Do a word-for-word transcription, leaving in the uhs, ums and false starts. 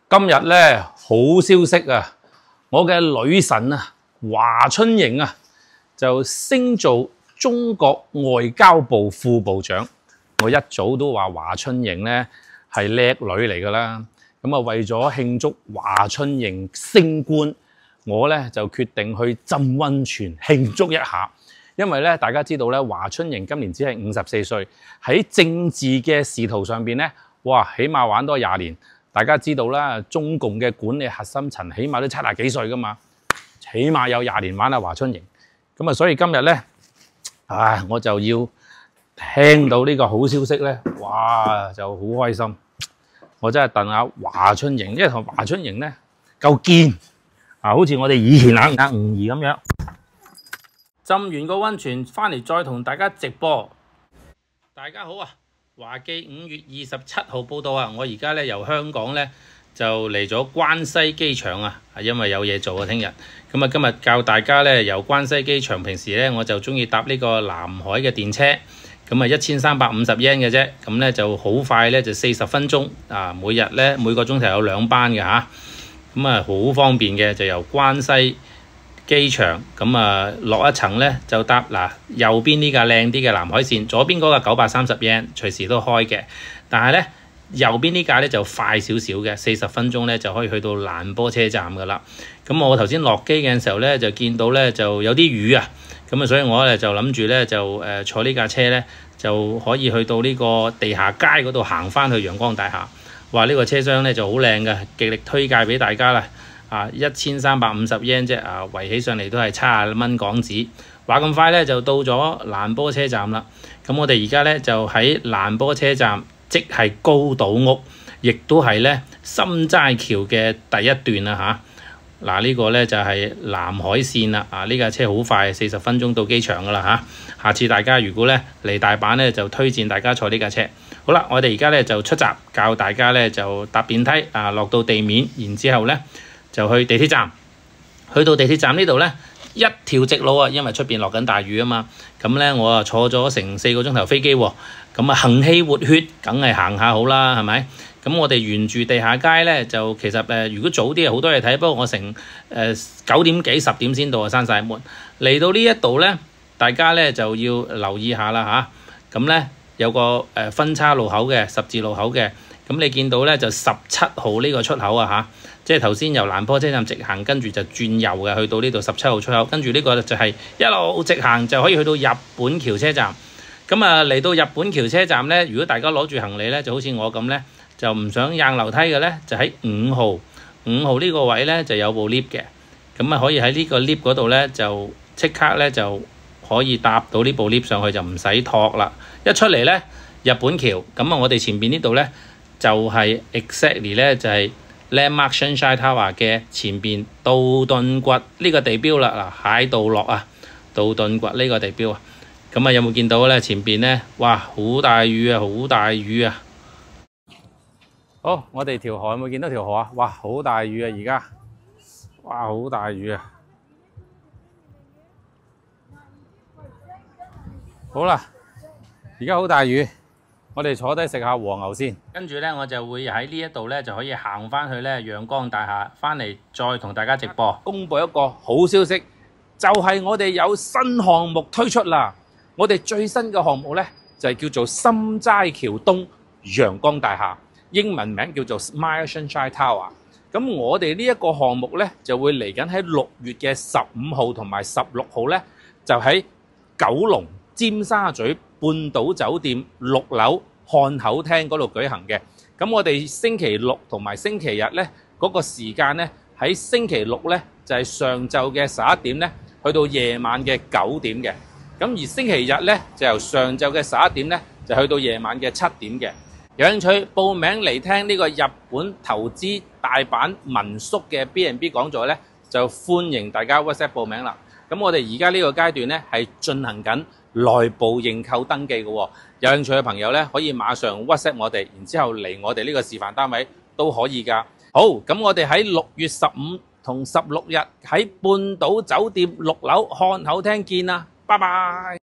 今日咧好消息啊！我嘅女神啊，華春瑩啊，就升做中國外交部副部長。我一早都話華春瑩咧係叻女嚟㗎啦。咁啊，為咗慶祝華春瑩升官，我咧就決定去浸溫泉慶祝一下。因為咧，大家知道咧，華春瑩今年只係五十四歲，喺政治嘅仕途上邊咧，哇，起碼玩多廿年。大家知道啦，中共嘅管理核心層起碼都七十幾歲㗎嘛，起碼有廿年玩啊華春瑩。咁啊，所以今日咧，唉，我就要聽到呢個好消息咧，哇，就好開心。我真係戥下華春瑩，因為同華春瑩咧夠堅啊，好似我哋以前阿阿吳儀咁樣。浸完個溫泉翻嚟再同大家直播。大家好啊！華記五月二十七號報道啊，我而家咧由香港咧就嚟咗關西機場啊，係因為有嘢做啊，聽日。咁啊，今日教大家咧由關西機場，平時咧我就中意搭呢個南海嘅電車，咁啊一千三百五十 yen 嘅啫，咁咧就好快咧就四十分鐘啊，每日咧每個鐘頭有兩班嘅吓，咁啊好方便嘅，就由關西機場咁啊落一層咧就搭嗱右邊呢架靚啲嘅南海線，左邊嗰個九百三十 yen 隨時都開嘅，但係咧右邊呢架咧就快少少嘅，四十分鐘咧就可以去到蘭波車站噶啦。咁我頭先落機嘅時候咧就見到咧就有啲雨啊，咁啊所以我咧就諗住咧就誒坐呢架車咧就可以去到呢個地下街嗰度行翻去陽光大廈。話呢個車廂咧就好靚嘅，極力推介俾大家啦。啊，一千三百五十 yen 啫，啊，圍起上嚟都係七十蚊港紙。話咁快咧就到咗蘭波車站啦。咁我哋而家咧就喺蘭波車站，即係高島屋，亦都係咧心齋橋嘅第一段啦嚇。嗱、啊，這個、呢個咧就係、是、南海線啦。啊，呢架車好快，四十分鐘到機場噶啦嚇。下次大家如果咧嚟大阪咧，就推薦大家坐呢架車。好啦，我哋而家咧就出閘，教大家咧就搭電梯啊，落到地面，然之後咧，就去地鐵站，去到地鐵站呢度呢，一條直路啊，因為出邊落緊大雨啊嘛，咁呢，我啊坐咗成四個鐘頭飛機喎，咁啊行氣活血，梗係行下好啦，係咪？咁我哋沿住地下街呢，就其實誒、呃，如果早啲好多嘢睇，不過我成誒九點幾十點先到啊，閂晒門。嚟到呢一度呢，大家呢就要留意下啦吓，咁、啊、呢，有個誒分叉路口嘅十字路口嘅，咁你見到呢，就十七號呢個出口啊吓。即係頭先由蘭波車站直行，跟住就轉右嘅，去到呢度十七號出口，跟住呢個就係一路直行就可以去到日本橋車站。咁啊嚟到日本橋車站呢，如果大家攞住行李呢，就好似我咁呢，就唔想硬樓梯嘅呢，就喺五號五號呢個位呢，就有部 lift 嘅，咁啊可以喺呢個 lift 嗰度呢，就即刻呢，就可以搭到呢部 lift 上去，就唔使托啦。一出嚟呢，日本橋，咁啊我哋前邊呢度呢，就係 exactly 呢，就係Landmark Sunshine Tower 嘅前邊道頓堀呢個地標啦，嗱，蟹道落啊，道頓堀呢個地標啊，咁啊有冇見到咧？前邊咧，哇，好大雨啊，好大雨啊！好，我哋條河有冇見到條河啊？哇，好大雨啊！而家，哇，好大雨啊！好啦，而家好大雨。我哋坐低食下和牛先，跟住咧我就會喺呢一度咧就可以行翻去咧陽光大廈，翻嚟再同大家直播。公布一個好消息，就係我哋有新項目推出啦！我哋最新嘅項目咧就係叫做心齋橋東陽光大廈，英文名叫做 Smile Sunshine Tower。咁我哋呢一個項目咧就會嚟緊喺六月嘅十五號同埋十六號咧，就喺九龍尖沙咀半島酒店六樓漢口廳嗰度舉行嘅。咁我哋星期六同埋星期日咧嗰個時間咧，喺星期六咧就係上晝嘅十一點咧，去到夜晚嘅九點嘅。咁而星期日咧就由上晝嘅十一點咧，就去到夜晚嘅七點嘅。有興趣報名嚟聽呢個日本投資大阪民宿嘅 B and B 講座咧，就歡迎大家 WhatsApp 報名啦。咁我哋而家呢個階段咧係進行緊內部認購登記嘅喎，有興趣嘅朋友咧可以馬上 WhatsApp 我哋，然之後嚟我哋呢個示範單位都可以㗎。好，咁我哋喺六月十五同十六日喺半島酒店六樓漢口廳見啦，拜拜。